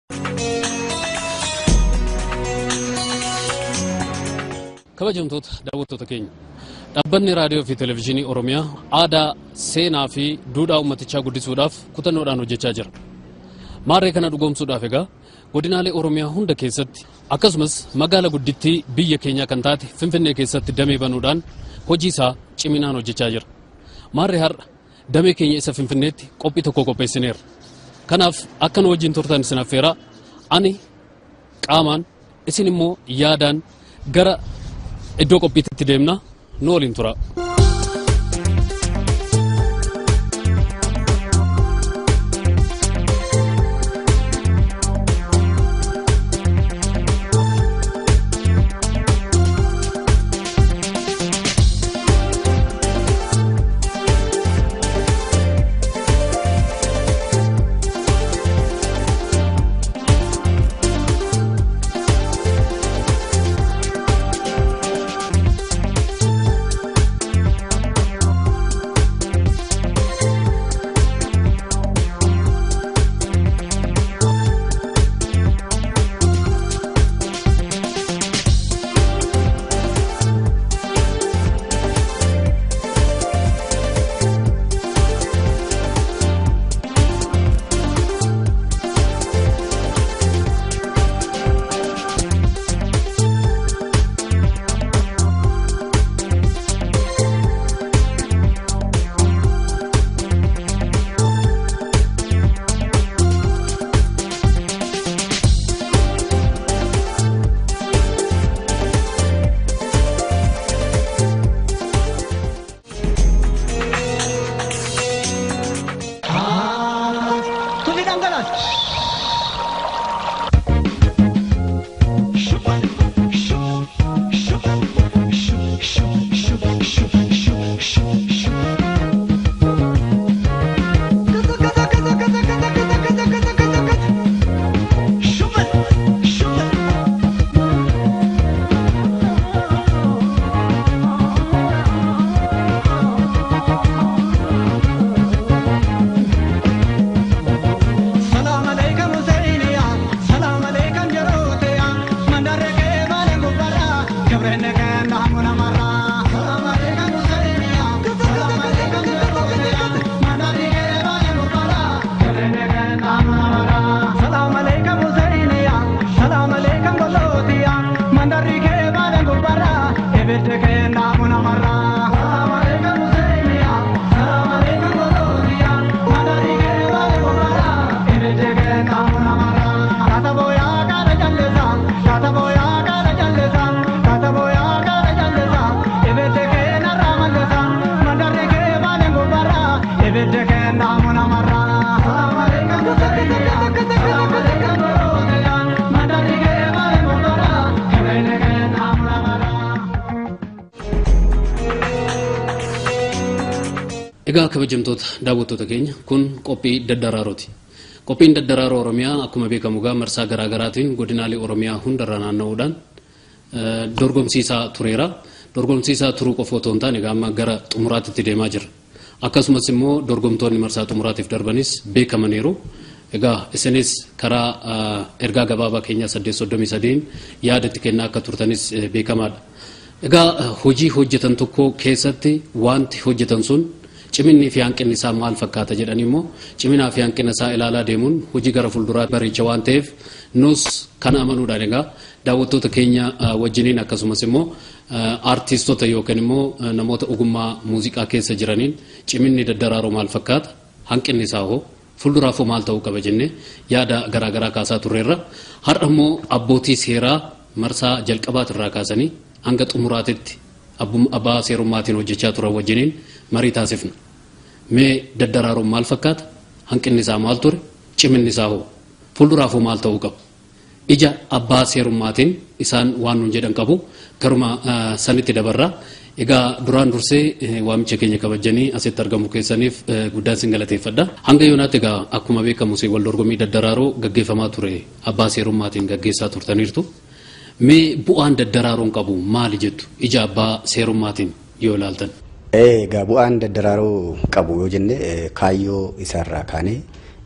kabajamtoota daawwattoota keenya dhaabbanni raadiyoo fi televezyiinii Oromiyaa aadaa seenaa fi duudhaa uummatichaa guddisuudhaaf kutannoodhaan hojjechaa jira. Maarree kana dhugoomsuudhaaf egaa godinaalee Oromiyaa hunda keessatti akkasumas magaalaa guddittii biyya keenyaa kan taate Finfinnee keessatti damee banuudhaan hojii isaa ciminaan hojjechaa jira. Maarree har'a damee keenya isa Finfinneetti qophii tokko qopheessineerra. Kanaaf akka nu wajjin turtan isin affeeraa ani qaamaan isin immoo yaadaan gara iddoo qophiitti deemna nu waliin tura. Egaa kabajamtoota daawwattoota keenya kun qophii daddararooti. Qophiin daddaraaroo Oromiyaa akkuma beekamu gaa marsaa garaa garaatiin godinaalee Oromiyaa hundarra naanna'uudhaan dorgomsiisaa tureera. Dorgomsiisaa turuu qofa otoo hin taane amma gara xumuraatti deemaa jira. Akkasumas immoo dorgomtoonni marsaa xumuraatiif darbanis beekamaniiru. Egaa isinis karaa ergaa gabaabaa keenya 833 yaadatti kennaa akka turtanis beekamaadha. Egaa hojii hojjetan tokko keessatti wanti hojjetan sun ciminni fi hanqinni isaa maal fakkaata jedhanii immoo ciminaa fi hanqina isaa ilaalaa deemuun hojii gara fuulduraa bareecha waan ta'eef nus kana amanuudhaan egaa daawwattoota keenya wajjiniin akkasumas immoo artistoota yookaan immoo namoota ogummaa muuziqaa keessa jiraniin ciminni daddaraaroo maal fakkaata hanqinni isaa hoo fuulduraaf maal ta'uu qaba jennee yaada garaa garaa kaasaa turreerra. Har'a immoo abbootii seeraa marsaa jalqabaatirraa kaasanii hanga xumuraatitti abbaa seerummaatiin hojjechaa turan wajjiniin marii taasifna. Mee daddaraaroo maal fakkaata? Hanqinni isaa maal ture? Ciminni isaa hoo? Fuulduraaf maal ta'uu qaba? Ija abbaa seerummaatiin isaan waan nun jedhan qabu garuma sanitti dabarraa. Egaa duraan dursee waamicha keenya kabajanii asitti argamu keessaniif guddaan sin galateeffadha. Hanga yoonaatti egaa akkuma beekamu wal dorgommii daddaraaroo gaggeeffamaa ture abbaa seerummaatiin gaggeessaa turtaniirtu. Mee bu'aan daddaraaroon qabu maali jettu ija abbaa seerummaatiin yoo ilaaltan? Egaa bu'aan daddaraaroo qabu yoo jenne kaayyoo isaarraa kaanee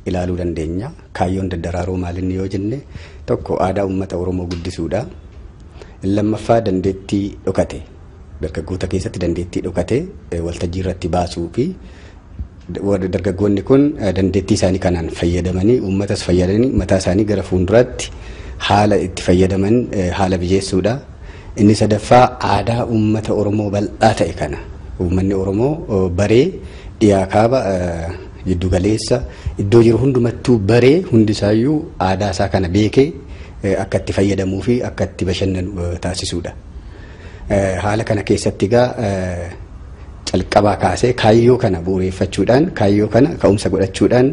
ilaaluu dandeenya. Kaayyoon daddaraaroo maalinni yoo jenne tokko aadaa uummata Oromoo guddisuudha. Lammaffaa dandeettii dhokate dargaggoota keessatti dandeettii dhokate waltajjii irratti baasuu fi dargaggoonni kun dandeettii isaanii kanaan fayyadamanii uummatas fayyadanii mataa isaanii gara fuulduraatti haala itti fayyadaman haala bijeessuudha. Inni sadaffaa aadaa uummata Oromoo bal'aa ta'e kana uummanni Oromoo baree dhiyaa kaaba jiddu galeessa iddoo jiru hundumattuu baree hundisaayyuu aadaa isaa kana beekee akka itti fayyadamuu fi akka itti bashannanu taasisuudha. Haala kana keessatti egaa calqabaa kaasee kaayyoo kana bu'uureeffachuudhaan kaayyoo kana ka'umsa godhachuudhaan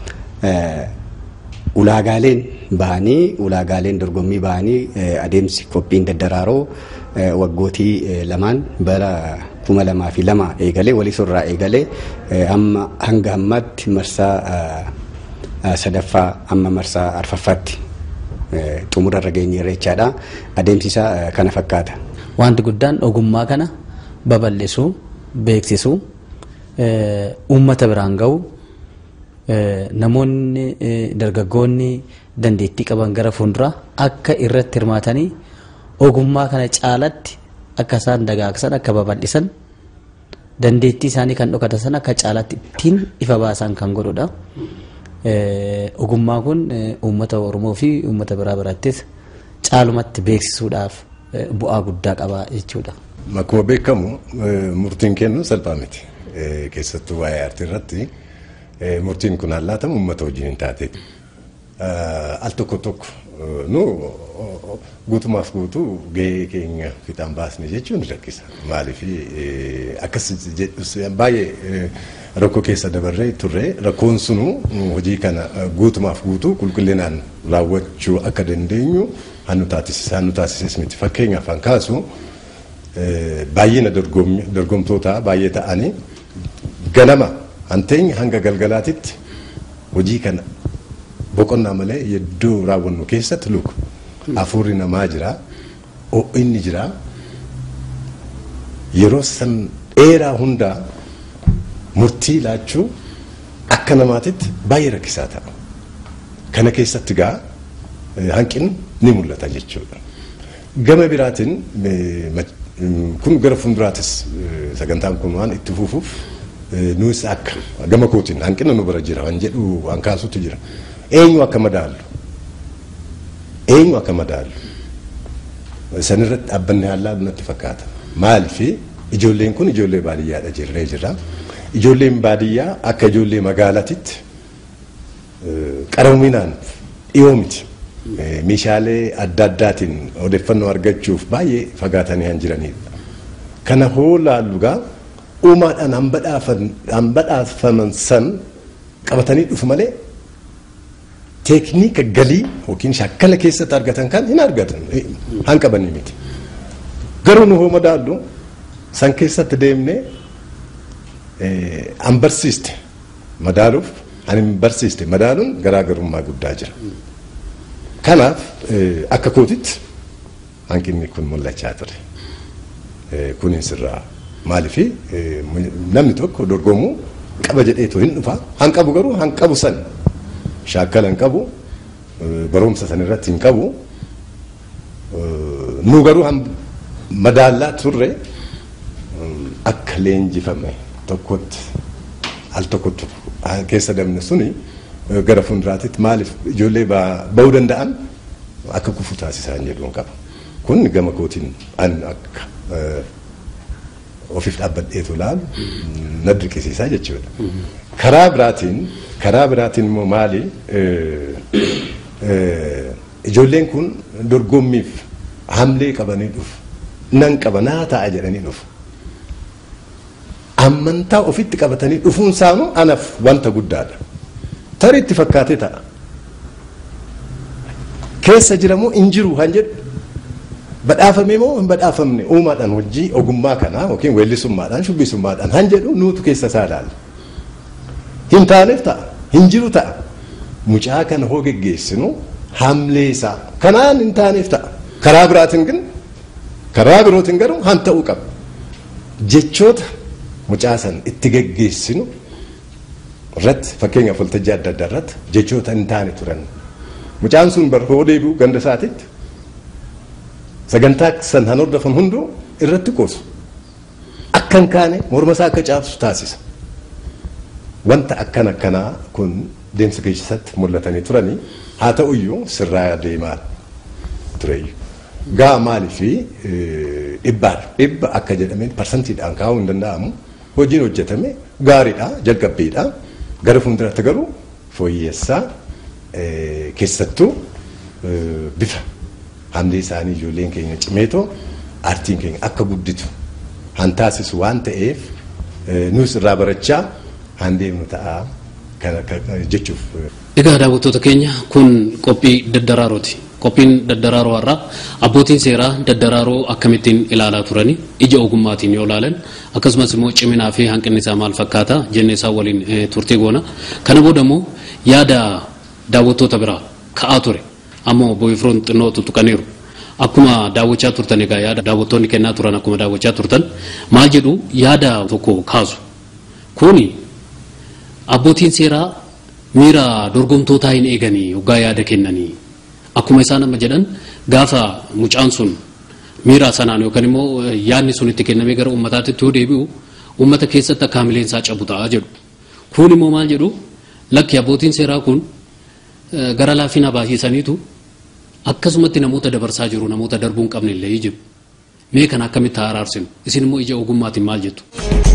ulaagaaleen dorgommii bahanii adeemsi qophiin daddaraaroo waggootii lamaan bara 2002 eegalee waliisorraa eegalee amma hanga ammaatti marsaa sadaffaa amma marsaa arfaffaatti xumurarra geenyeerra jechaadha. Adeemsi isaa kana fakkaata. Wanti guddaan ogummaa kana babal'isuu, beeksisuu, uummata biraan ga'uu, namoonni dargaggoonni dandeettii qaban gara fuulduraa akka irratti hirmaatanii ogummaa kana caalatti akka isaan dagaagsan akka babal'isan dandeettii isaanii kan dhokatan sana akka caalatti ittiin ifa baasan kan godhudha. Ogummaa kun uummata Oromoo fi uummata biraa birattis caalumatti beeksisuudhaaf bu'aa guddaa qaba jechuudha. Akkuma beekamu murtiin kennu salphaa miti. Keessattuu waa'ee aartii irratti murtiin kun hallaatamu uummata wajjin hin taate. Al tokko tokko nu guutumaaf guutuu gahee keenya fixaan baasne jechuun ni rakkisa. Maaliif akkas baay'ee rakkoo keessa dabarree turre rakkoon sunu hojii kana guutumaaf guutuu qulqullinaan raawwachuu akka dandeenyu hannu taasises miti. Fakkeenyaaf an kaasu baay'ina dorgomtoota baay'ee ta'anii ganama hanteenya hanga galgalaatitti hojii kana boqonnaa malee yedduu raawwannu keessatti luku hafuurri namaa jira, inni jira. Yeroo san dheeraa hundaa murtii laachuu akka namaatitti baay'ee rakkisaa ta'a. Kana keessatti gaa hanqinni ni mul'ata jechuudha. Gama biraatiin kun gara fuulduraatis sagantaan kun waan itti fufuuf nuus akka gama kootiin hanqina nu bira jira waan jedhu waan kaasutu jira. Eenyu akka madaallu sanirratti dhaabbanni hallaa natti fakkaata. Maaliif ijoolleen kun ijoollee baadiyyaadha jirra. Ijoolleen baadiyyaa akka ijoollee magaalaatitti qaroominaan dhiyoo miti. Meeshaalee adda addaatiin odeeffannoo argachuuf baay'ee fagaatanii han jiranidha. Kana hoo laallugaa uumaadhaan hanbadhaafaman san qabatanii dhufu malee teekniika galii yookiin shakkala keessatti argatan kan hin argatan hanqabanii miti. Garuu nu hoo madaallu san keessatti deemnee an barsiiste madaaluuf an hin barsiiste madaaluun garaagarummaa guddaa jira. Kanaaf akka kootitti hanqinni kun mul'achaa ture. Kunin sirraa maaliif namni tokko dorgomuu qaba jedheetoo hin dhufa. Hanqabu garuu hanqabu san shaakkala hin qabu, barumsa san irratti hin qabu. Nu garuu madaallaa turre akka leenjifame tokkotti al tokkotti keessa dabne suni gara fuulduraatti maaliif ijoollee ba'uu danda'an akka kufu taasisan jedhuun qaba. Kun gama kootiin an akka ofiif dhaabbadheetu laalu na dirqisiisaa jechuudha. Karaa biraatiin immoo maali ijoolleen kun dorgommiif hamlee qabanii dhufu. Nan qaba naa ta'a jedhanii dhufu. Amantaa ofitti qabatanii dhufuun isaanii anaaf wanta guddaadha. Tarii itti fakkaatee ta'a. Keessa jiramoo hin jiru han jedhu badhaafamee moo hin badhaafamne uumaadhaan hojii ogummaa kanaa yookiin weellisummaadhaan shubbisummaadhaan han jedhu nuutu keessa isaa ilaalla. Hin taaneef ta'a, hin jiru ta'a. Mucaa kana hoo geggeessinu hamlee isaa kanaan hin taaneef ta'a. Karaa birootiin garuu han ta'uu qaba. Jechoota mucaa san itti geggeessinu irratti fakkeenyaaf waltajjii adda addaa irratti jechoota hin taane turan. Mucaan sun barhoo deebi'u ganda isaatiitti sagantaa san han hordofan hunduu irratti qoosu. Akka hin kaane morma isaa akka caabsu taasisa. Wanta akkanaa kun deemsa keessatti mul'atanii turanii haa ta'uyyuu sirraa deemaa tureeyyu. Gaa maaliifi dhibba akka jedhameen parsantiidhaan kaa'uu hin danda'amu. Hojiin hojjetame gaariidha, jalqabbiidha. Gara fuulduraatti garuu fooyyessaa keessattuu bifa hamdee isaanii ijoolleen keenya cimeetoo aartiin keenya akka gudditu han taasisu waan ta'eef nus irraa barachaa han deemnu ta'a kana jechuuf. Egaa daawwattoota keenya kun qophii Daddaraarooti. Qophiin Daddaraaroo har'a abbootiin seeraa Daddaraaroo akkamittiin ilaalaa turani ija ogummaatiin yoo ilaalan akkasumas immoo ciminaa fi hanqinni isaa maal fakkaata jennee isaa waliin turtii goona. Kana booda immoo yaada daawwattoota biraa ka'aa ture ammoo obbo Ifroon xinnoo tuttuqaniiru. Akkuma daawwachaa turtan egaa yaada daawwattoonni kennaa turan akkuma daawwachaa turtan maal jedhu yaada tokko kaasu. Kuni abbootiin seeraa miira dorgomtootaa hin eeganii yookaan yaada kennanii. Akkuma isaan amma jedhan gaafa mucaan sun miira sanaan yookaan immoo yaadni sun itti kennamee gara uummataatti yoo deebi'u uummata keessatti akka hamileen isaa cabu ta'a jedhu. Kun immoo maal jedhu lakki abbootiin seeraa kun gara laafina baay'isaniitu akkasumatti namoota dabarsaa jiru namoota darbuun qabne illee jiru. Mee kana akkamitti araarsinu isin immoo ija ogummaatiin maal jettu?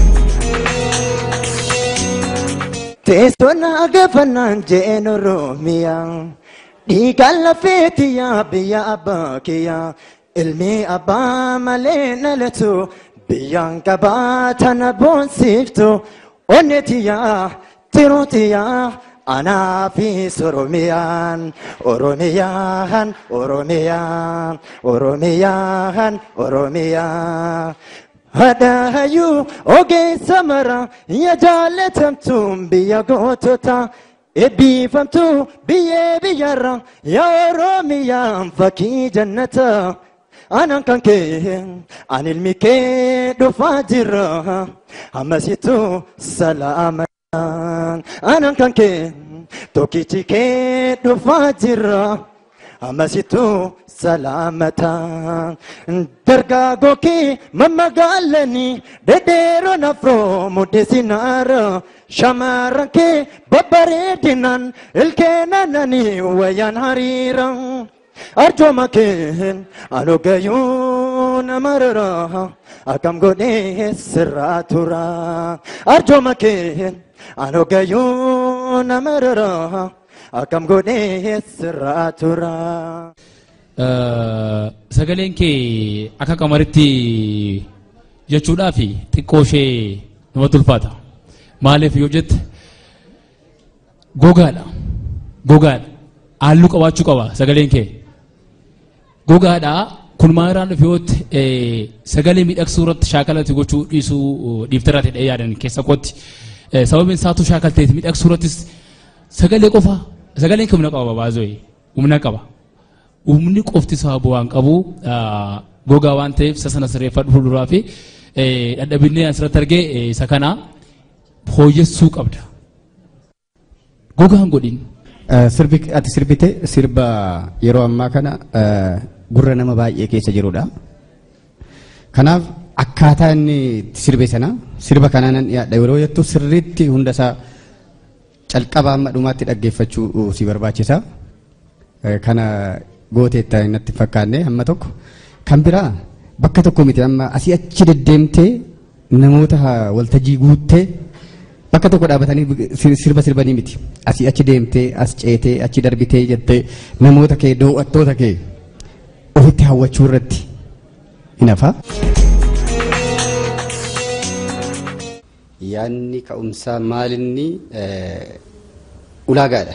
Teessoo agafannaan jeen Oromiyaa. Dhiigalla feetiyaa biyya abbaa kiyyaa ilmi abbaa malee nalatu biyyaan qabaa tana boonsiftu onnetiyaa tirutiyaa anaafis Oromiyaan Oromiyaan Oromiyaan Oromiyaan Oromiyaa. Hadaayu ogeessa mara ya jaalatamtuun biyya gootota. Eebbifamtu biyyee biyyarra yaa Oromiyaan fakkii jannata anan kan kee an ilmi kee dhufaa jira ammasitu salaamata anan kan kee tokkichi kee dhufaa jira ammasitu salaamata dargaagoo kee mammagaalanii dhedheeroon afroo muddeesinaara. Shamarran kee babbareedinan ilkeenananii wayyaan hariiran arjooma kee anogayuu namarra akkam godhee sirraa tura arjooma kee anogayuu namarra akkam godhee sirraa tura. Sagaleen kee akka qamaritti jechuudhaa fi xiqqoo ishee namatti ulfaata. Maaliif yoo jette gogaadha halluu qabaachuu qaba sagaleen kee gogaadha kun maalirraan dhufe yootti sagalee miidhagsuu irratti shaakalatti gochuu dhiisuu dhiiftarratti dhee yaadan keessa kootti sababni isaatu shaakalteeti miidhagsuu irrattis sagalee qofa sagaleen kee humna qaba baazooyi humna qaba humni qofti isaa bu'aan qabu gogaa waan ta'eef isa sana sirreeffadhu fuulduraa fi dadhabinee asirratti argee isa kana hooyyessuu qabda. Gogaan godhin. Ati sirbite sirba yeroo ammaa kana gurra nama baay'ee keessa jirudha. Kanaaf akkaataa inni sirbe sana sirba kanaan dhiyaadha yeroo jettu sirriitti hundasaa calqabaa amma dhumaatti dhaggeeffachuu si barbaachisa. Kana gooteetta natti fakkaanne amma tokko kan biraa bakka tokko miti amma asii achi deddeemtee namoota waltajjii guuttee bakka tokko dhaabatanii sirba sirbanii miti asii achi deemtee as ceetee achi darbitee jettee namoota kee daawwattoota kee ofitti hawwachuu irratti hin hafa. Yaanni ka'umsaa maalinni ulaagaadha.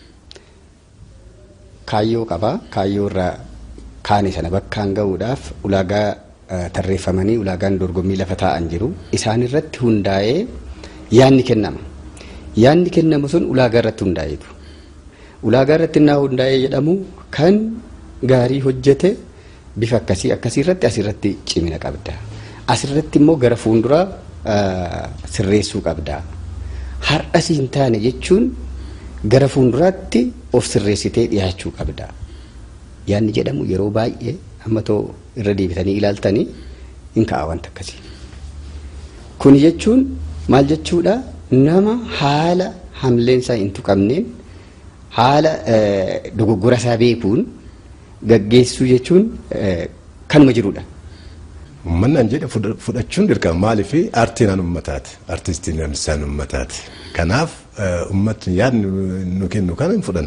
Kaayyoo qaba. Kaayyoo irraa kaane sana bakkaan ga'uudhaaf ulaagaa tarreeffamanii ulaagaan dorgommii lafa taa'an jiru. Isaan irratti hundaa'ee yaanni kennama. Yaanni kennamu sun ulaagaa irratti hundaa'eetu. Ulaagaa irratti naa hundaa'ee jedhamu kan gaarii hojjete bifa akkasii irratti asirratti cimina qabda. Asirratti immoo gara fuulduraa sirreessuu qabda. har'a siin taane jechuun gara fuulduraatti of sirreessitee dhiyaachuu qabda. Yaanni jedhamu yeroo baay'ee amma too irra deebitanii ilaaltanii hin ka'a wanta akkasii. Kun jechuun maal jechuudha? Nama haala hamleensaa hin tuqamneen haala dogoggora isaa beekuun gaggeessuu jechuun kanuma jirudha. Uummanni jedhe fudhachuun dirqama maaliif aartiin uummataati. Aartistiin isaan uummataati. Kanaaf uummatni yaadni nu kennu kana hin fudhannu.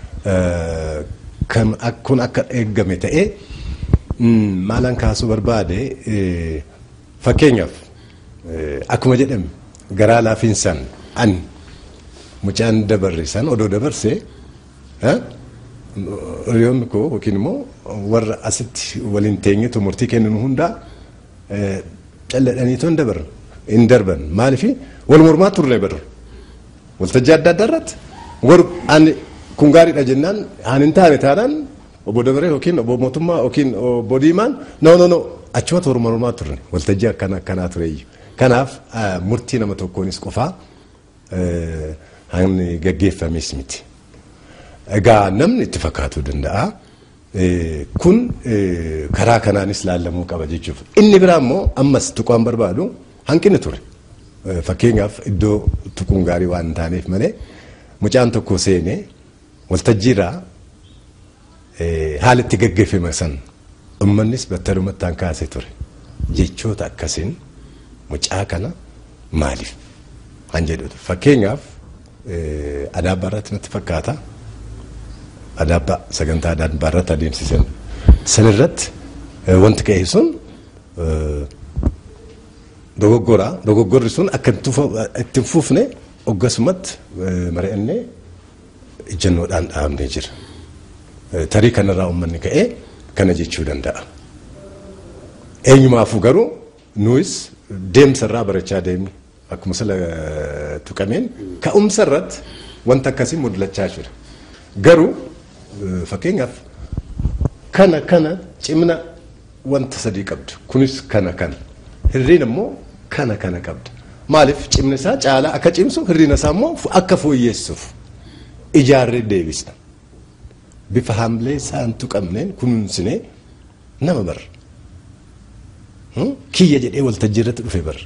Kun akka eeggame ta'ee maalan kaasuu barbaade fakkeenyaaf akkuma jedhame garaa laafiinsaan ani mucaan dabarrisan odoo dabarsee hiriyoonni koo yookiin immoo warra asitti waliin teenyetu murtii kennu hundaa calladhaniitoo hin darban maaliif wal mormaa turre barra waltajjii adda addaa irratti ani kun gaariidha jennaan haan hin taane taanaan obbo Dabaree yookiin obbo Mootummaa yookiin obbo Diimaan no achumatti wal mormaa turre waltajjii akkanaa tureeyyu. Kanaaf murtii nama tokkoonis qofaa hanni gaggeeffames miti. Egaa namni itti fakkaatuu danda'a. Kun karaa kanaanis laallamuu qaba jechuuf. Inni biraa immoo ammas tuqaan barbaadu hanqinni ture. Fakkeenyaaf iddoo tuquun gaarii waan hin taaneef malee mucaan tokko seenee waltajjiirraa haala itti gaggeeffame san uummannis battalumatti kaasee ture. Jechoota akkasiin mucaa kana maaliif han jedhutu. Fakkeenyaaf adaabaa irratti natti fakkaata. Adaabaa sagantaa adaabaa irratti adeemsisan sanirratti wanti ka'e sun dogoggorri sun akka itti fufne oggasumatti mari'annee ejjennoodhaan dhaabnee jira. Tarii kanarraa uummanni ka'ee kana jechuu danda'a. Eenyumaafuu garuu nuyis deemsarraa barachaa deemne akkuma sila tuqameen ka'umsa irratti wanta akkasii mul'achaa jira. Garuu fakkeenyaaf kana cimna wanta sadii qabdu. Kunis kana hirriin immoo kana qabda. Maaliif cimni isaa caalaa akka cimsu hirriin isaa immoo akka fooyyeessuuf ijaarree deebisna. Bifa haamlee isaan tuqamneen kunuunsinee nama barra. Kiyya jedhee waltajjii irratti dhufe barra.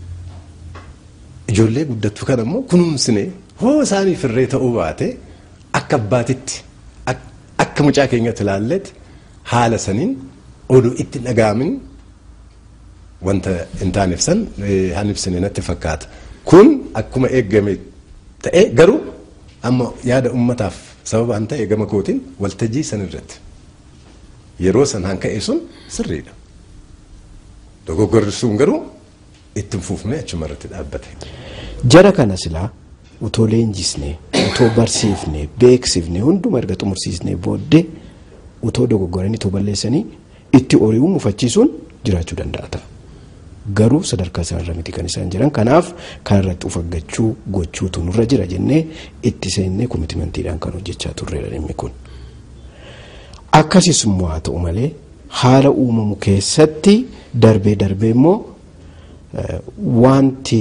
Ijoollee guddattu kana immoo kunuunsinee hoo isaanii firree ta'uu baate akka abbaatitti akka mucaa keenyatti ilaalletti haala saniin oduu itti dhagaamin wanta hin taaneef san han ibsine natti fakkaata. Kun akkuma eeggame ta'ee garuu amma yaada ummataaf sababa han ta'e gama kootiin waltajjii san irratti yeroo san han ka'e sun sirriidha. Dogoggorri sun garuu itti fufnee achuma irratti dhaabbate. Jara kana silaa utoo leenjisnee utoo barsiifnee beeksifnee hunduma erga xumursiisnee booddee utoo dogoggoranii utoo balleessanii itti ori'uu mufachiisuun jiraachuu danda'a ta'a. Garuu sadarkaa isaarra miti kan isaan jiran. Kanaaf kanarratti ufaggachuu gochuutu nurra jira jennee itti seennee komitimentiidhaan kan hojjechaa turreedha dhimmi kun. Akkasis immoo haa ta'u malee haala uumamu keessatti darbee immoo wanti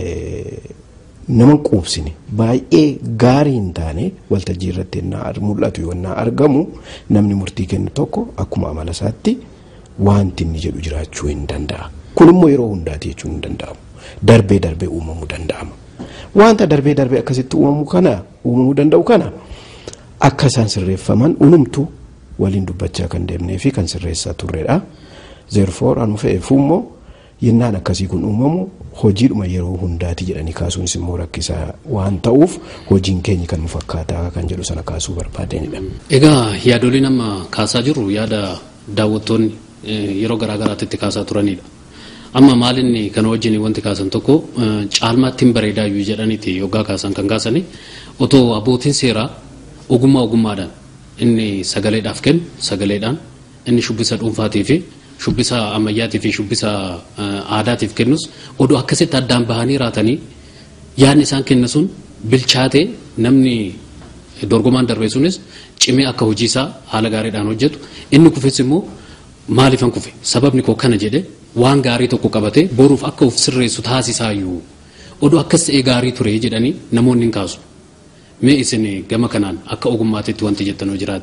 nama quubsine baay'ee gaarii hin taane waltajjii irratti mul'atu yoo argamu namni murtii kennu tokko akkuma amala isaatti wanti inni jedhu jiraachuu hin danda'a. Kun immoo yeroo hundaati jechuun hin danda'amu. Darbee uumamuu danda'ama. Wanta darbee akkasitti uumamuu danda'u kana akka isaan sirreeffaman unumtu waliin dubbachaa kan deemnee fi kan sirreessaa turreedha. Therefore anu fe'eefu immoo yennaan akkasii kun uumamu hojiidhuma yeroo hundaati jedhanii kaasuunis immoo rakkisaa waan ta'uuf hojiin keenya kan nu fakkaataa kan jedhu sana kaasuu barbaadanidha. Egaa yaadoliin amma kaasaa jirru yaada daawwattoonni yeroo garaagaraatti itti kaasaa turanidha. Amma maalinni kana wajjin wanti kaasan tokko caalmaatti hin bareedaayyuu jedhaniiti yoggaa kaasan kan kaasanii otoo abbootiin seeraa ogummaadhaan inni sagaleedhaaf kennu sagaleedhaan inni shubbisa dhuunfaatii fi shubbisa ammayyaatii fi shubbisa aadaatiif kennus oduu akkasitti addaan bahanii raatanii yaadni isaan kenna sun bilchaatee namni dorgomaan darbe sunis cimee akka hojii isaa haala gaariidhaan hojjetu inni kufes immoo maaliifan kufe sababni koo kana jedhe waan gaarii tokko qabatee boruuf akka uf sirreessu taasisaayyuu oduu akkas ta'ee gaarii ture jedhanii namoonni hin kaasu. Mee isin gama kanaan akka ogummaatitti wanti jettanoo jiraate?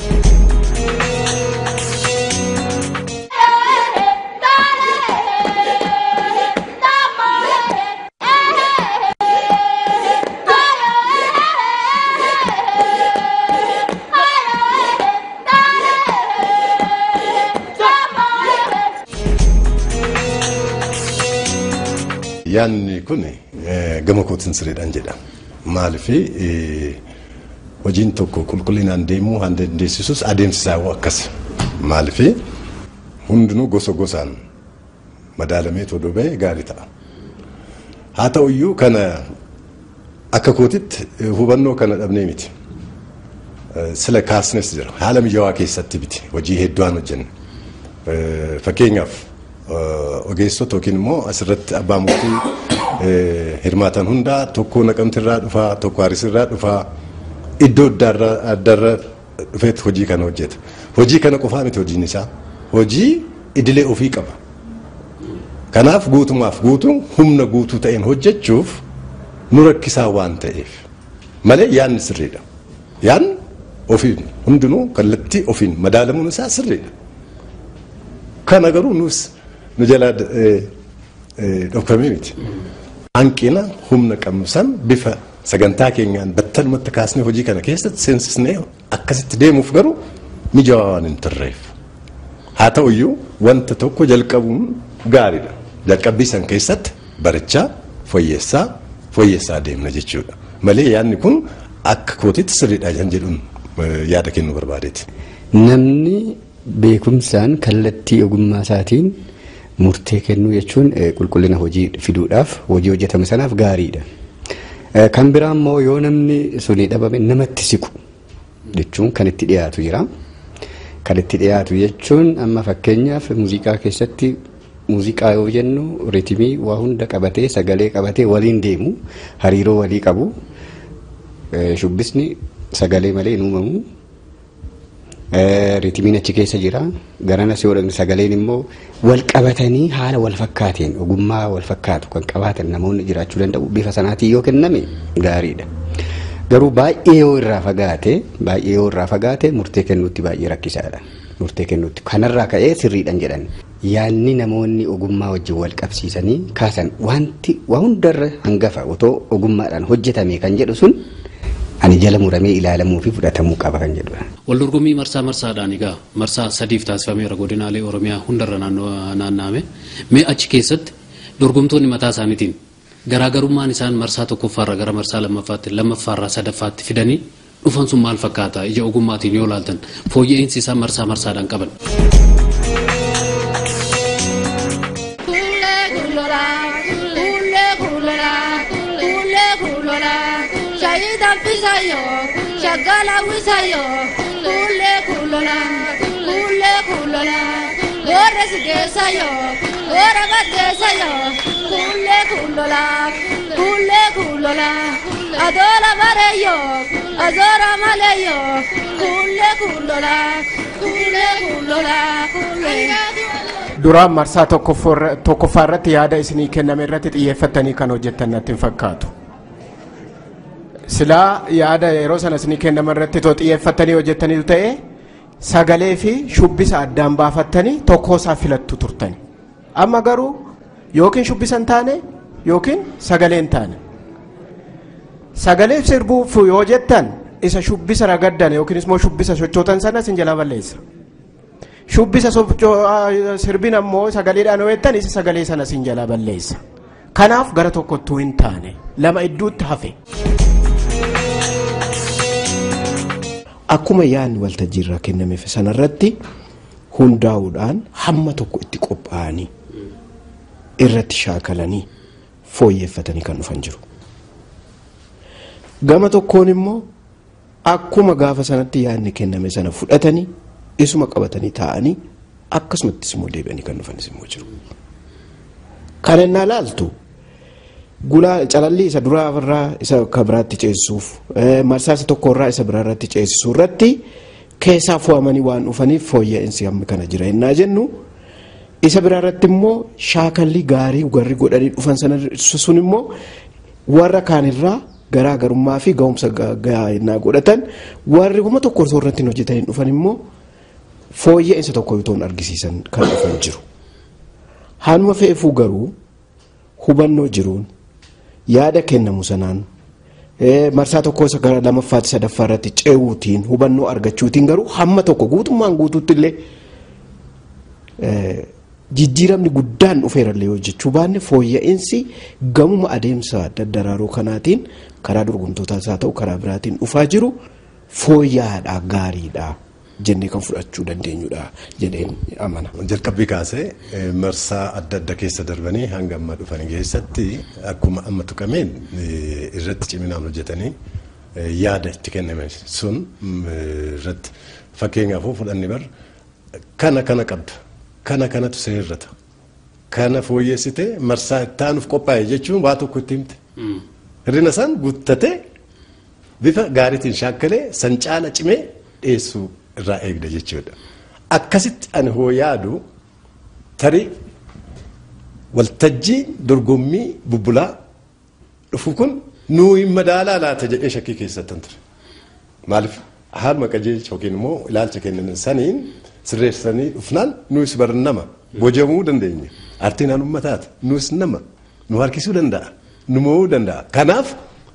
Yaanni kun gama kootiin sirriidhaan jedha. Maaliifi hojiin tokko qulqullinaan deemuu waan dandeessisus adeemsisaa akkas. Maaliifi hundinuu gosa gosaan madaalamee todoo ba'e gaarii ta'a. Haa ta'uyyuu kana akka kootitti hubannoo kana dhabnee miti. Sila kaasnes jira. Haala mijaawaa keessatti biti. Hojii hedduun hojjenne. Fakkeenyaaf ogeessota yookiin immoo asirratti abbaa murtii hirmaatan hundaa tokko Naqamteerraa dhufaa tokko Harsiirraa dhufaa iddoo addarra dhufeetti hojii kana hojjeta. Hojii kana qofaa miti hojiin isaa hojii idilee ofii qaba. Kanaaf guutumaaf guutuun humna guutuu ta'een hojjechuuf nu rakkisaa waan ta'eef malee yaadni sirriidha. Yaadni ofiin hundinuu kallattii ofiin madaalamuun isaa sirriidha. Kana garuu nu jalaa dhokfamee miti. Hanqina humna qabnu san bifa sagantaa keenyaan battalumatti kaasnee hojii kana keessatti seensisnee akkasitti deemuuf garuu mijaawaa waan hin turreef. Haa ta'uyyuu wanta tokko jalqabuun gaariidha. Jalqabbii san keessatti barachaa fooyyessaa deemna jechuudha. Malee yaadni kun akka kootitti sirriidha jedhuun yaada kennuu barbaadeeti. Namni beekumsaan kallattii ogummaa isaatiin murtee kennuu jechuun qulqullina hojii fiduudhaaf hojii hojjetame sanaaf gaariidha. Kan biraa immoo yoo namni suni dhabame namatti siqu jechuun kan itti dhiyaatu jira. Kan itti dhiyaatu jechuun amma fakkeenyaaf muuziqaa keessatti muuziqaa yoo jennu riitimii waa hunda qabatee sagalee qabatee waliin deemu hariiroo walii qabu. Shubbisni sagalee malee hin uumamu. Riitimiin achi keessa jira. Garanas yoo dhaqne sagaleen immoo wal qabatanii haala wal fakkaateen ogummaa wal fakkaatu kan qabaatan namoonni jiraachuu danda'u bifa sanaatiin yoo kenname gaariidha. Garuu baay'ee yoo irraa fagaate murtee kennuutti baay'ee rakkisaadha. Murtee kennuutti kanarraa ka'ee sirriidhaan jedhan yaanni namoonni ogummaa wajjin wal qabsiisanii kaasan wanti waa hundarra hangafa otoo ogummaadhaan hojjetame kan jedhu sun ani jala muramee ilaalamuu fi fudhatamuu qaba kan jedhudha. Wal dorgommii marsaa egaa marsaa sadiif taasifameera godinaalee Oromiyaa hundarra naanna'ame. Mee achi keessatti dorgomtoonni mataa isaaniitiin garaagarummaan isaan marsaa tokkoffaarraa gara marsaa lammaffaarraa sadaffaatti fidanii dhufan sun maal fakkaata ija ogummaatiin yoo laaltan fooyya'insi isaan marsaadhaan qaban. Shagala wisayo, kule kulola, gore sigesayo, gore gadesayo, kule kulola, adola mareyo, azora maleyo, kule kulola. Duraan marsaa tokkoffaarratti yaada isinii kenname irratti xiyyeeffatanii kan hojjettan natti hin fakkaatu. Silaa yaada yeroo sana isinii kenname irratti xiyyeeffatanii hojjettanii ta'e sagalee fi shubbisa addaan baafattanii tokkoosaa filattu turtani. Amma garuu yookiin shubbisa hin taane yookiin sagalee hin taane. Sagalee sirbuuf yoo jettan isa shubbisa ragaddan yookiin immoo shubbisa sochootan sana isin jalaa balleessa. Shubbisa sirbin ammoo sagaleedhaan yoo jettan isa sagalee sana isin jalaa balleessa. Kanaaf gara tokkottuu hin taane lama idduutti hafe. Akkuma yaadni waltajjiirraa kennameef sanarratti hundaa'uudhaan hamma tokko itti qophaa'anii irratti shaakalanii fooyyeffatanii kan dhufan jiru. Gama tokkoon immoo akkuma gaafa sanatti yaadni kenname sana fudhatanii isuma qabatanii taa'anii akkasumattis immoo deebi'anii kan dhufanis immoo jiru. Kan innaa laaltu gulaa calallii isa duraa irraa isa kabiraatti ceesisuuf marsaa isa tokko irraa isa biraa irratti ceesisuu irratti keessaa fo'amanii waan dhufaniif fooyya'insi hammi kana jira innaa jennu isa biraa irratti immoo shaakalli gaarii warri godhanii dhufan sana sun immoo warra kaanirraa garaagarummaa fi ga'umsa gaa'inaa godhatan warri kuma tokko osoo irratti hojjetanii dhufan immoo fooyya'insa tokko yoo ta'u argisiisan kan dhufan jiru. Hanuma fe'uu garuu hubannoo jiruun yaada kennamu sanaan marsaa tokko isa gara lamaffaatti sadaffaa irratti ce'uutiin hubannoo argachuutiin garuu hamma tokko guutummaan guutuutti illee jijjiiramni guddaan dhufeerallee hojjechuu baanne fooyya'insi gamuma adeemsa daddaraaroo kanaatiin karaa dorgomtootaas haa ta'u karaa biraatiin dhufaa jiru fooyya'aadha gaariidha jennee kan fudhachuu dandeenyudha jedheen amana. Jalqabbii kaasee marsaa adda adda keessa darbanii hanga amma dhufan keessatti akkuma amma tuqameen irratti ciminaan hojjetanii yaada itti kenname sun irratti fakkeenyaaf fudhanni bar kana qabda. Kana kanatu seerrata. Kana fooyyessite marsaa ittaanuuf qophaa'e jechuun waa tokko itti himte. Hirrina san guuttatee bifa gaariitiin shaakkalee san caala cimee dhiyeessuu irraa eegda jechuudha. Akkasitti ani hoo yaadu tarii waltajjii dorgommii bubbulaa dhufu kun nuu hin madaalaa laata jedhee shakkii keessattan ture. Maaliif haaluma qajeelcha yookiin immoo ilaalcha kennan saniin sirreessanii dhufnaan nuus barnama bojamuu dandeenya. Artiin aan ummataati nuus nama nu harkisuu danda'a nu mo'uu danda'a. Kanaaf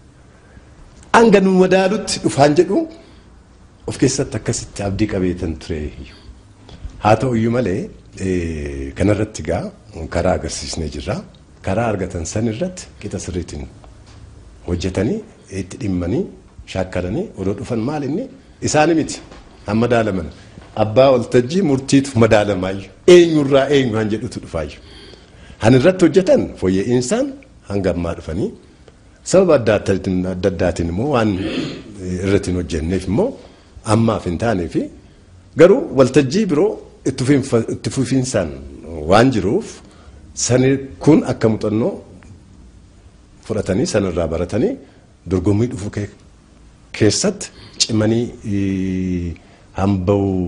hanga nu madaalutti dhufaan jedhu of keessatti akkasitti abdii qabeetan ture. Haa ta'u iyyuu malee kanarratti gaa karaa agarsiisnee jirra. Karaa argatan san irratti qixa sirriitiin hojjetanii itti dhimmanii shaakkalanii odoo dhufan maal inni isaanii miti amma daalaman. Abbaa waltajjii murtiitu madaalamaayyuu eenyurraa eenyu han jedhutu dhufaayyuu. Han irratti hojjetan fooyya'insa hanga ammaa dhufanii sababa adda addaatiin immoo waan irratti hin hojjenneef immoo ammaaf hin taanee fi garuu waltajjii biroo itti fufiinsaan waan jiruuf sani kun akka muuxannoo fudhatanii sanirraa baratanii dorgommii dhufuu keessatti cimanii hamba'u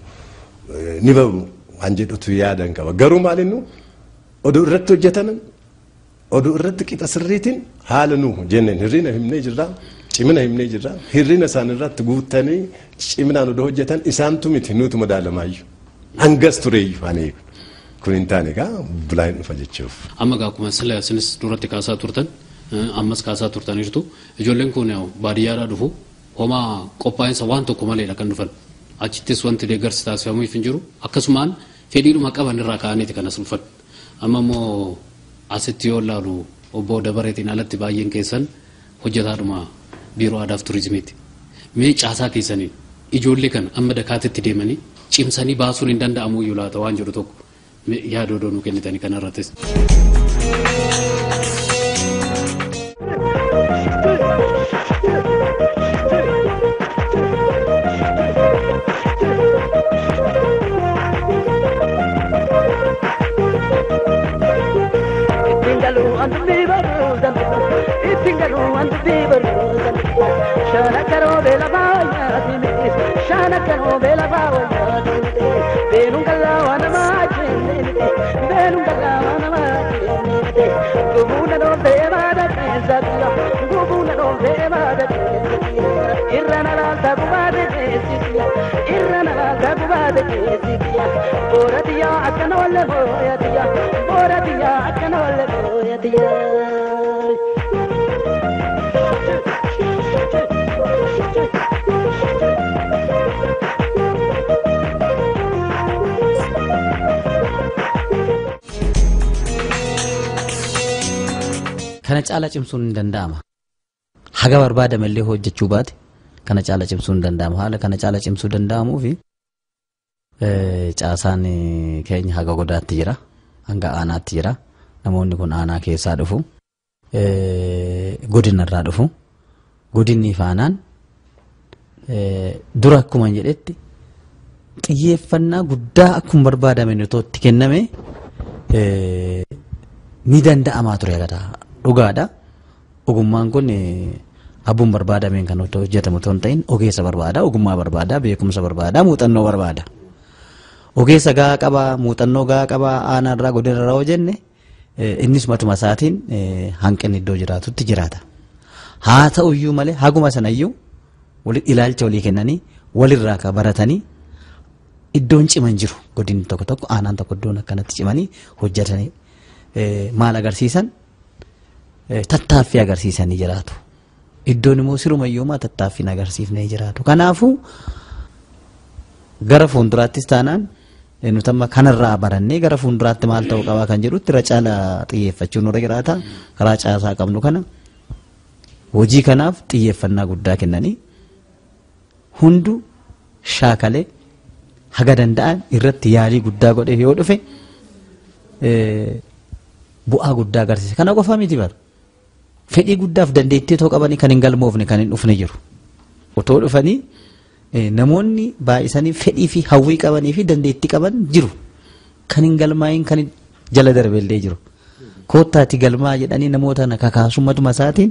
ni ba'u waan jedhutu yaadan qaba. Garuu maalinnu oduu irratti hojjetan oduu irratti qixa sirriitiin haala nu jenneen hirrina himnee jirra cimina himnee jirra hirrina isaan irratti guutanii ciminaan oduu hojjetan isaantu miti nuutu madaalamaayyuu hangas tureeyyuu ani kun hin taane gaa bulaa hin dhufa jechuuf. Amma gaa akkuma sila isinis duratti kaasaa turtan ammas kaasaa turtaniirtu ijoolleen kun baadiyyaadhaa dhufu homaa qophaa'insa waan tokko maleedha kan dhufan. Achittis wanti deeggarsi taasifamuuf hin jiru akkasumaan fedhiidhuma qaban irraa ka'aniiti kan as dhufan. Amma immoo asitti yoo ilaalu obbo Dabareetiin alatti baay'een keessan hojjetaadhuma biiroo aadaaf turizimiiti. Mee caasaa keessanii ijoollee kan amma dakaatitti deemanii cimsanii baasuun hin danda'amu iyyuu laata waan jedhu tokko yaada odoo nuu kennitanii kanarrattis. Kana caala cimsuun hin danda'ama. Haga barbaadamallee hojjechuu baate kana caala cimsuun hin danda'ama. Haala kana caala cimsuu danda'amuu fi caasaan keenya haga godaatti jira. Hanga aanaatti jira. Namoonni kun aanaa keessaa dhufu. Godinarraa dhufu. Godinni faanaan dura akkuma jedhetti xiyyeeffannaa guddaa akkuma barbaadame itti kenname ni danda'amaa ture agataa. Dhugaadha. Ogummaan kun abbuun barbaadameen kan hojjetamu ta'uu hin ta'in ogeessa barbaada, ogummaa barbaada, beekumsa barbaada, muuxannoo barbaada. ogeessa gahaa qabaa muuxannoo gahaa qabaa aanaarraa godinarraa yoo jenne innis matuma isaatiin hanqinni iddoo jiraatutti jiraata. Haa ta'uyyuu malee haguma sanayyuu ilaalcha walii kennanii walirraa ka baratanii iddoon ciman jiru godinni tokko tokko aanaan tokko iddoon akkanatti cimanii hojjetanii maal agarsiisan tattaaffii agarsiisanii jiraatu. Iddoon immoo sirumayyuumaa tattaaffiin agarsiifnee jiraatu. Kanaafuu gara fuulduraattis taanaan nuti amma kanarraa barannee gara fuulduraatti maal ta'uu qabaa kan jedhutti irra caalaa xiyyeeffachuun irra jiraata. Karaa caasaa qabnu kana hojii kanaaf xiyyeeffannaa guddaa kennanii hundu shaakalee haga danda'an irratti yaalii guddaa godhe yoo dhufe bu'aa guddaa agarsiisa. Kana qofa miti bara. Fedhii guddaaf dandeettii too qabanii kan hin galmoofne kan hin dhufne jiru. Otoo dhufanii namoonni baay'isanii fedhii fi hawwii qabanii fi dandeettii qaban jiru. Kan hin galmaayin kan jala darbellee jiru. Koottaati galmaa jedhanii namoota kakaasummatuma isaatiin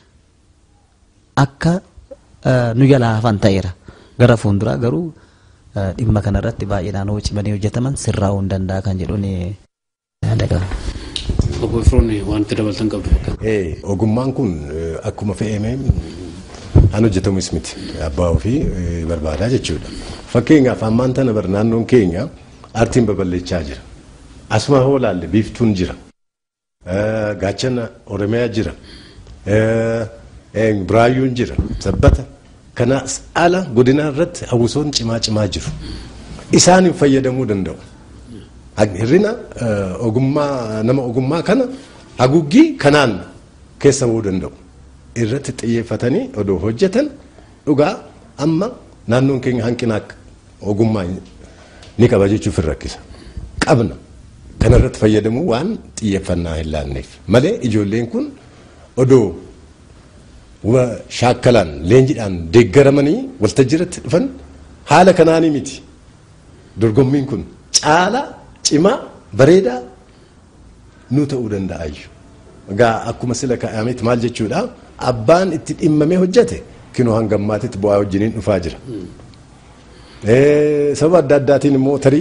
akka nu jalaa hafan ta'eera. Gara fuulduraa garuu dhimma kanarratti baay'inaan cimanii hojjetaman sirraa'uu hin danda'a kan jedhuun yaada qaba. Obbo Ifroon wanti dabalatan qabdu fakkaata. Ogummaan kun akkuma fe'ame an hojjetamus miti abbaa ofii barbaadaa jechuudha. Fakkeenyaaf ammaan tana bar naannoon keenya aartiin babal'achaa jira. Asuma hoo laalle biiftuun jira. Gaachana Oromiyaa jira. Buraayyuun jira. Sabbata. Kanaas ala godina irratti hawwisoon cimaa jiru. Isaan fayyadamuu danda'u. Hirrina ogummaa nama ogummaa kana haguuggii kanaan keessa bu'uu danda'u. Irratti xiyyeeffatanii odoo hojjetan dhugaa amma naannoon keenya hanqina ogummaa ni qaba jechuuf hin rakkisa. Qabna. Kanarratti fayyadamuu waan xiyyeeffannaa hin laanneef. Malee ijoolleen kun odoo shaakkalaan leenjiidhaan deeggaramanii waltajjiirratti dhufan haala kanaanii miti. Dorgommiin kun caala cimaa bareedaa nu ta'uu danda'ayyu. Egaa akkuma sila kaa'ametti maal jechuudha abbaan itti dhimmamee hojjete kinoo hanga ammaatitti bu'aa wajjiniin dhufaa jira. Sababa adda addaatiin immoo tarii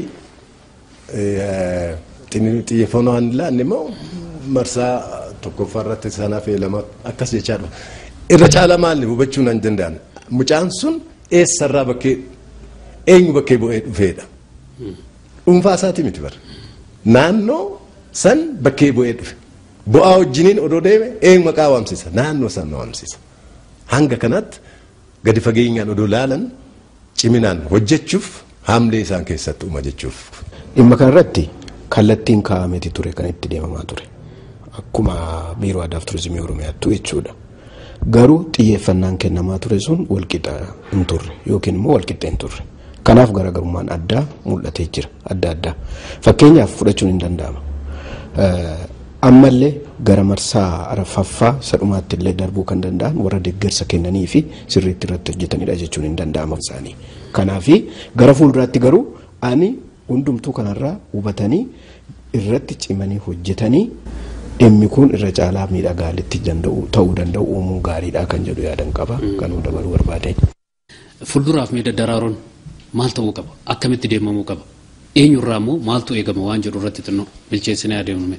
xiyyeeffannoo hin laanne immoo marsaa tokkoffaa irratti sanaaf lama akkas jechaa dhufa. Irra caala maalni hubachuun hin danda'an. Mucaan sun eessarraa bakkee eenyu bakkee bu'ee dhufeedha. Dhuunfaa isaati miti bara. Naannoo san bakkee bu'ee dhufe. Bu'aa wajjiniin odoo deeme eenyu maqaa waamsisa. Naannoo san waamsisa. Hanga kanatti gadi fageenyaan odoo laalan ciminaan hojjechuuf haamlee isaan keessatti uuma jechuuf. Dhimma kanarratti kallattiin kaa'ameeti ture kan itti deemamaa ture. Akkuma biiroo aadaa fi turizimii Oromiyaattu jechuudha. Garuu xiyyeeffannaan kennamaa ture sun walqixa hin turre yookiin immoo walqixa hin turre. Kanaaf garaagarummaan addaa mul'atee jira adda. Fakkeenyaaf fudhachuun hin danda'ama. Ammallee gara marsaa arfaffaa sadhumaatti illee darbuu kan danda'an warra deeggarsa kennanii fi sirriitti irratti hojjetanidha jechuun hin danda'ama isaanii. Kanaaf gara fuulduraatti garuu ani hundumtuu kanarraa hubatanii irratti cimanii hojjetanii dhimmi kun irra caalaa miidhagaalitti ta'uu danda'u uumuu gaariidha kan jedhu yaadan qaba kan dabaluu barbaade. Fuulduraaf daraaroon maal ta'uu qaba? Akkamitti deemamuu qaba? Eenyurraa immoo maaltu eegama waan jedhu irratti xinnoo bilcheessinee adeemnume.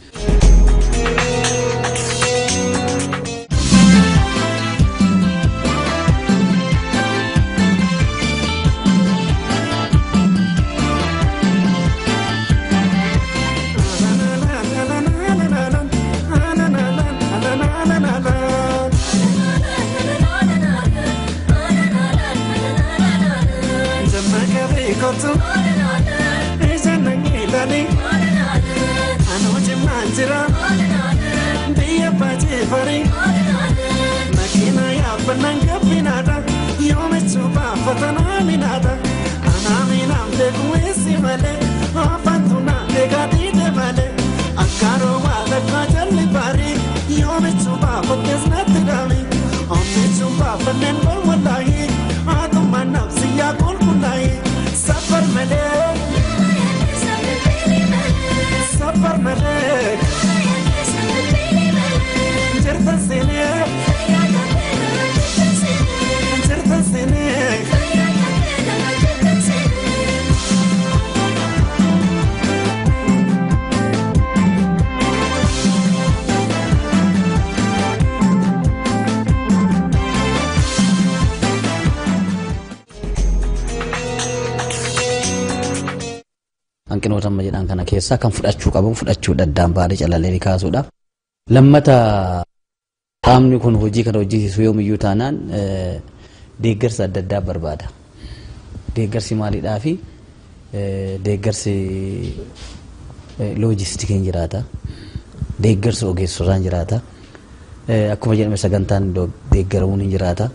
hanqinoota amma jedhan kana keessaa kan fudhachuu qaban fudhachuu daddaan baadee calallee kaasuudhaaf. Lammata qaamni kun hojii kana hojjechiisu yoomiyyuu taanaan deeggarsa adda addaa barbaada. Deeggarsi maaliidhaa fi deeggarsi loojistikiin jiraata. Deeggarsi ogeessotaan jiraata. Akkuma jedhame sagantaan deeggaramuun hin jiraata.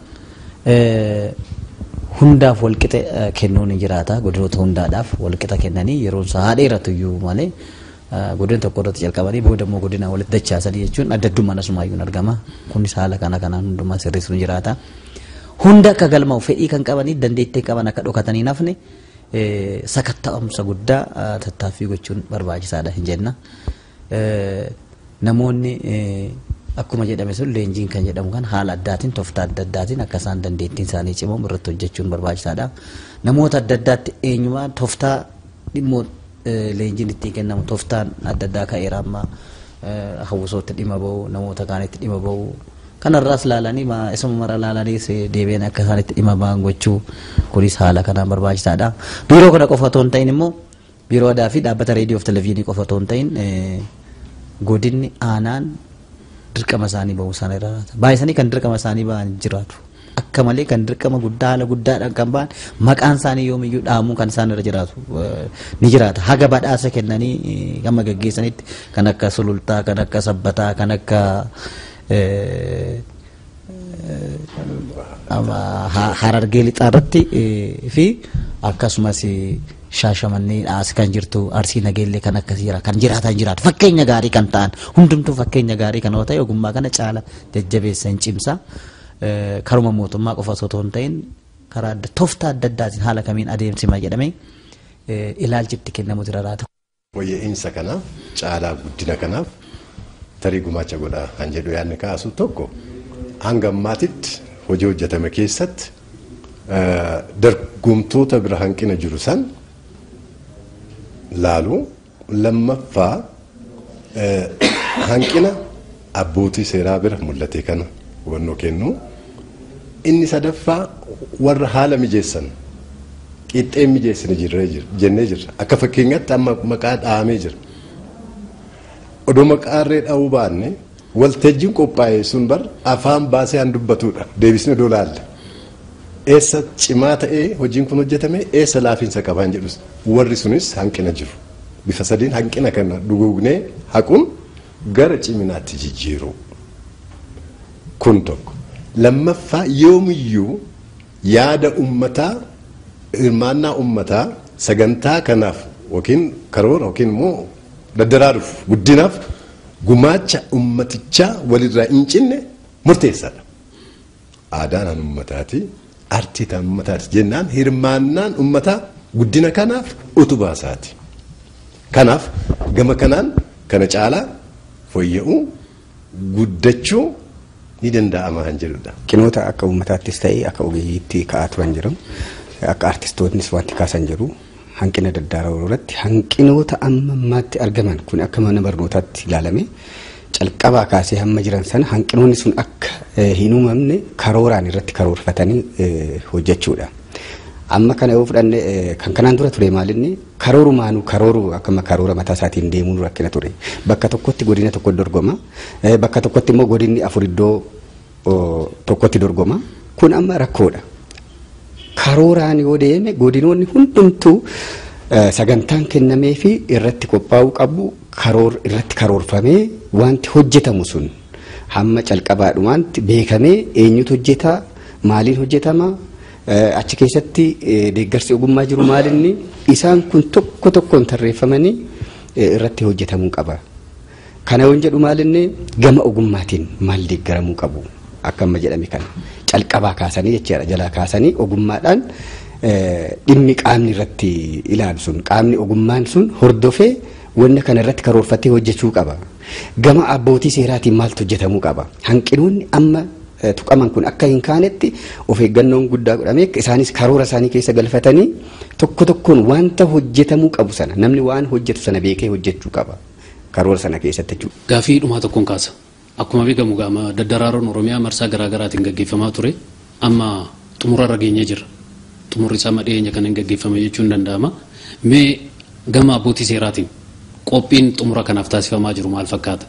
Hundaaf walqixa kennuun hin jiraata. Godinoota hundaadhaaf walqixa kennanii yeroo isaa haadheeratu iyyuu malee godina tokko irratti jalqabanii booda immoo godina walitti dachaasanii jechuun adda addummaan asumaayyuun argama. Kunis haala kanaan hundumaa sirreessuun jiraata. Hunda akka galmaa'u fedhii kan qabanii dandeettii qaban akka dhokatanii nafne sakatta'umsa guddaa tattaaffii gochuun barbaachisaadha hin jenna. Namoonni akkuma jedhame sun leenjiin kan jedhamu kan haala addaatiin tooftaa adda addaatiin akka isaan dandeettiin isaanii cimamu irratti hojjechuun barbaachisaadha. Namoota adda addaatti eenyumaa tooftaa dhimmoo leenjiin ittiin kennamu tooftaan adda addaa ka'eera amma hawwasooti dhimma bahu namoota kaanitti dhimma bahu kanarraas laalanii isuma mara laalanii deebiin akka isaanitti dhimma bahan gochuu kunis haala kanaan barbaachisaadha. Biiroo kana qofa otoo hin ta'in immoo biiroo aadaa fi dhaabbata reediyoo fi televezyiinii qofa otoo hin ta'in godinni aanaan dirqama isaanii bahuu isaanii irraata. Baay'isanii kan dirqama isaanii bahan jiraatu. Akka malee kan dirqama guddaa haala guddaadhaan kan bahan maqaan isaanii yoomiyyuu dhaamuu kan isaan irra jiraatu ni jiraata. Haga badhaasa kennanii gama gaggeessanitti kan akka sulultaa, kan akka sabbataa, kan akka harargee lixaa irratti fi akkasumas Shaashamannee as kan jirtu Arsii Nageellee kan akkasii jira kan jiraatan jiraatu fakkeenya gaarii kan ta'an hundumtuu fakkeenya gaarii kan ta'e ogummaa kana caala jajjabeessan cimsa karuma mootummaa qofa osoo hin ta'in karaa tooftaa adda addaatiin haala kamiin adeemsima jedhamee ilaalchitti kennamutu irraata. Wayya'iinsa kanaaf caalaa guddina kanaaf tarii gumaacha godhaa kan jedhu yaadni kaasu tokko hanga ammaatitti hojii hojjetame keessatti dargomtoota bira hanqina jiru san laalu lammaffaa hanqina abbootii seeraa bira mul'ate kana hubannoo kennu inni sadaffaa warra haala mijeessan qixxee mijeessine jennee jirra akka fakkeenyaatti amma maqaa dhahamee jira odoo maqaarree dha'uu baanne waltajjiin qophaa'e sun bar afaan baasee han dubbatudha deebisne odoo laalle eessa cimaa ta'ee hojiin kun hojjetame eessa laafiinsa qabaan jedhus warri sunis hanqina jiru bifa sadiin hanqina kana duguugnee haquun gara ciminaatti jijjiiru kun tokko lammaffaa yoomiyyuu yaada ummataa hirmaannaa ummataa sagantaa kanaaf yookiin karoora yookiin immoo daddaraaruuf guddinaaf gumaacha ummatichaa walirraa hin cinne murteessaadha. Aadaan ummataati artiitaan ummataati jennaan hirmaannaan ummataa guddina kanaaf utubaasaati. Kanaaf gama kanaan kana caalaa fooyya'uu guddachuu ni danda'ama kan jedhudha. Qinoota akka ummataattis ta'ee akka ogeeyyiitti ka'aa turan jiru akka artistootnis wanti kaasan jiru hanqina daddaaraa irratti hanqinoota amma ammaatti argaman kun akka mana barnootaatti ilaalame calqabaa kaasee hamma jiran sana hanqinoonni sun akka hin uumamne karooraan irratti karoorfatanii hojjechuudha. Amma kana yoo fudhanne kan kanaan dura ture maalinni karoorumaanuu karooru akkama karoora mataa isaatiin deemuun rakkina ture. Bakka tokkotti godina tokko dorgoma. Bakka tokkotti immoo godinni afur iddoo tokkotti dorgoma. Kun amma rakkoodha. Karooraan yoo deeme godinoonni hundumtuu sagantaan kennamee fi irratti qophaa'uu qabu irratti karoorfamee wanti hojjetamu sun hamma calqabaadhumaatti beekamee eenyutu hojjetaa maaliin hojjetama achi keessatti deeggarsi ogummaa jiru maalinni isaan kun tokko tokkoon tarreeffamanii irratti hojjetamuu qaba. Kana yoon jedhu maalinni gama ogummaatiin maal deeggaramuu qabu akka amma jedhame kana calqabaa kaasanii jechaadha jalaa kaasanii ogummaadhaan dhimmi qaamni irratti ilaalu sun qaamni ogummaan sun hordofee wanna kana irratti karoorfatee hojjechuu qaba. Gama abbootii seeraatiin maaltu hojjetamuu qaba. Hanqinoonni amma tuqaman kun akka hin kaanetti of eeggannoon guddaa godhamee isaanis karoora isaanii keessa galfatanii tokko tokkoon wanta hojjetamuu qabu sana namni waan hojjetu sana beekee hojjechuu qaba. Karoora sana keessatti jechuudha. Gaafii dhumaa tokkoon kaasa. Akkuma beekamu gama daddaraaroon Oromiyaa marsaa garaagaraatiin gaggeeffamaa ture amma xumurarra geenyee jira. Xumurri isaa dhiyeenya kan hin gaggeeffame jechuun danda'ama. Mee gama abbootii seeraatiin qophiin xumura kanaaf taasifamaa jiru maal fakkaata?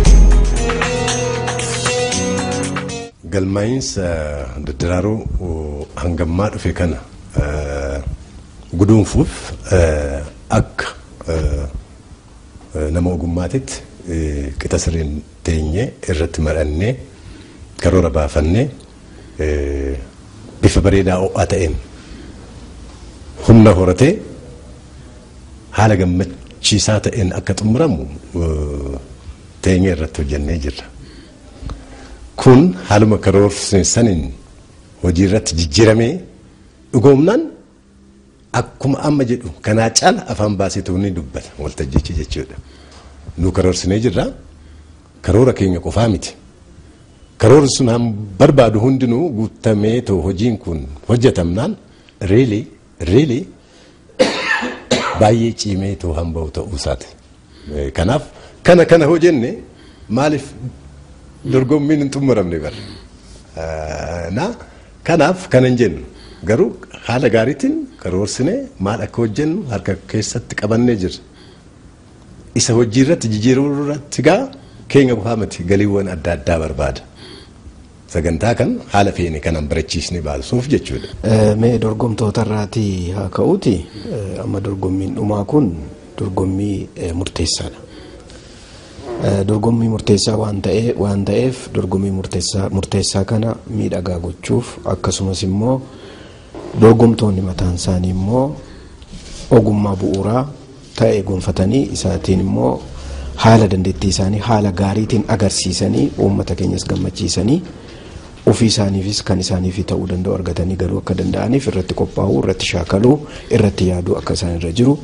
Galmaa'insa daddaraaroo hangammaa dhufe kana guduunfuuf akka nama ogummaatitti qixa sirriin teenyee irratti marannee karoora baafannee bifa bareedaa ho'aa ta'een humna horatee haala gammachiisaa ta'een akka xumuramu teenyee irratti hojjennee jirra. Kun haaluma karoorsaniin hojii irratti jijjiiramee dhugoomnaan akkuma amma jedhu kanaa caala afaan baasituu ni dubbata waltajjichi jechuudha. Nu karoorsinee jirra. Karoora keenya qofaa miti. Karoorri sun han barbaadu hundinuu guutamee too hojiin kun hojjetamnaan really baay'ee ciimee too han ba'u ta'uu isaati. Kanaaf kana hojjenne maaliif dorgommiin hin xumuramne bara. Kanaaf kana hin jennu. Garuu haala gaariitiin karoorsinee maal akka hojjennu harka keessatti qabannee jirra. Isa hojii irratti jijjiiruu irratti gaa keenya qofaa miti galiiwwan adda addaa barbaada. Sagantaa kan haala feene kanan barachiisne baasuuf jechuudha. Mee dorgomtoota irraatii haa ka'uuti amma dorgommiin dhumaa kun dorgommii murteessaadha. Dorgommii murteessaa waan ta'eef dorgommii murteessaa kana miidhagaa gochuuf akkasumas immoo dorgomtoonni mataan isaanii immoo ogummaa bu'uuraa ta'e gonfatanii isaatiin immoo haala dandeettii isaanii haala gaariitiin agarsiisanii uummata keenyas gammachiisanii ofii isaaniifis kan isaaniif ta'uu danda'u argatanii galuu akka danda'aniif irratti qophaa'uu irratti shaakaluu irratti yaaduu akka isaan irra jiru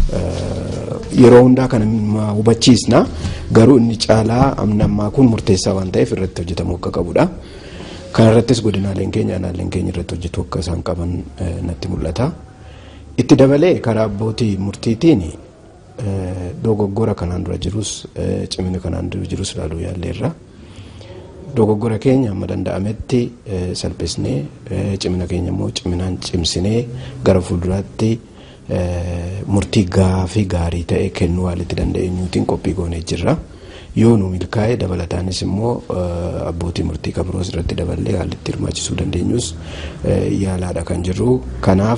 yeroo hundaa kana hubachiisna garuu inni caalaa ammaa kun murteessaa waan ta'eef irratti hojjetamuu akka qabudha. Kana irrattis godinaaleen keenya aanaaleen keenya irratti hojjetu akka isaan qaban natti mul'ata. Itti dabalee karaa abbootii murtiitiin dogoggora kanaan dura jirus cimina kanaan dura jirus ilaaluu yaalleerra. Dogoggora keenya amma danda'ametti salphisnee cimina keenya immoo ciminaan cimsinee gara fuulduraatti murtii gaarii ta'e kennuu haalitti dandeenyuutiin qophii goonee jirra. Yoo nu milkaa'e dabalataanis immoo abbootii murtii kabroos irratti daballee haalitti hirmaachisuu dandeenyus yaalaadha kan jirru. Kanaaf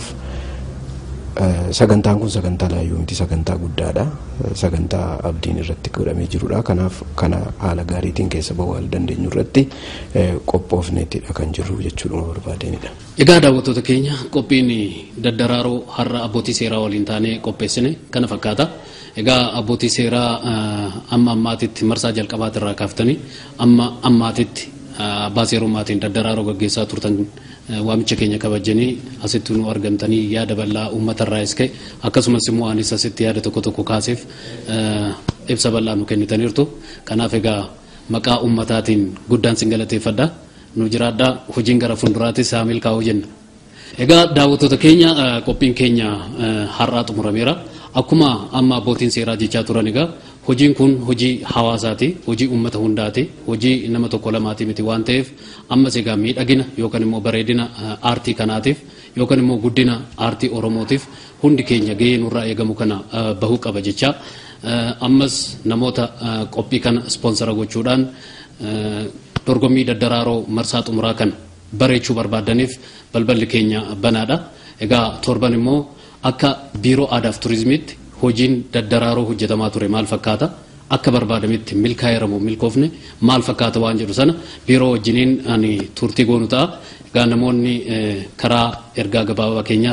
sagantaan kun sagantaa laayyoo miti sagantaa guddaadha. Sagantaa abdiin irratti godhamee jirudha. Kanaaf kana haala gaariitiin keessa ba'uu dandeenyu irratti qophoofneettidha kan jirru jechuudha barbaadenidha. Egaa daawwattoota keenya qophiin daddaraaroo har'a abbootii seeraa waliin taanee qopheessine kana fakkaata. Egaa abbootii seeraa amma ammaatitti marsaa jalqabaati irraa kaaftanii amma ammaatitti abbaa seerummaatiin daddaraaroo gaggeessaa turtan waamicha keenya kabajanii asitti nu argamtanii yaada bal'aa uummata irraa iske akkasumas immoo anis asitti yaada tokko kaaseef ibsa bal'aa nu kennitaniirtu. Kanaaf egaa maqaa uummataatiin guddaan sin galateeffadha. Nu jiraadhaa hojiin gara fuulduraattis haa milkaa'uu jenna. Egaa daawwattoota keenya qophiin keenya har'aa xumurameera. Akkuma amma abbootiin seeraa jechaa turan egaa hojiin kun hojii hawaasaati, hojii uummata hundaati, hojii nama tokko lamaati miti waan ta'eef ammas egaa miidhagina yookaan immoo bareedina aartii kanaatiif yookaan immoo guddina aartii Oromootiif hundi keenya gahee nurraa eegamu kana bahuu qaba jecha ammas namoota qophii kana ispoonsara gochuudhaan dorgommii daddaraaroo marsaa xumuraa kana bareechuu barbaadaniif balballi keenya banaadha. Egaa torban immoo akka biiroo aadaaf turizimiitti hojiin daddaraaroo hojjetamaa ture maal fakkaata akka barbaadametti milkaa'eeramoo milkoofne maal fakkaata waan jedhu sana biiroo wajjiniin ani turtii goonu ta'a. Egaa namoonni karaa ergaa gabaabaa keenyaa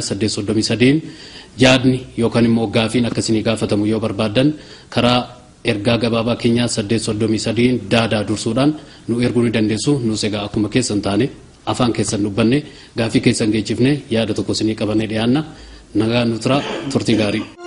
833 yaadni yookaan immoo gaafiin akkasii gaafatamu yoo barbaadan karaa ergaa gabaabaa keenyaa 833 daadaa dursuudhaan nu erguu ni dandeessu. Nus egaa akkuma keessan taane afaan keessan dubbanne gaafii keessan geechifne yaada tokko isinii qabannee dhiyaanna. Nagaa nutra turtii gaarii.